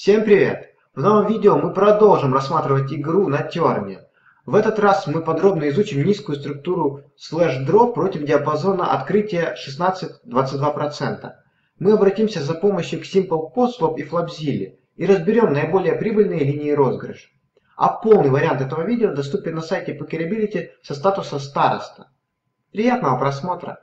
Всем привет! В новом видео мы продолжим рассматривать игру на терне. В этот раз мы подробно изучим низкую структуру слэш-дроп против диапазона открытия 16-22%. Мы обратимся за помощью к Simple Post и Flopzilla и разберем наиболее прибыльные линии розыгрыша. А полный вариант этого видео доступен на сайте Pokerability со статуса староста. Приятного просмотра!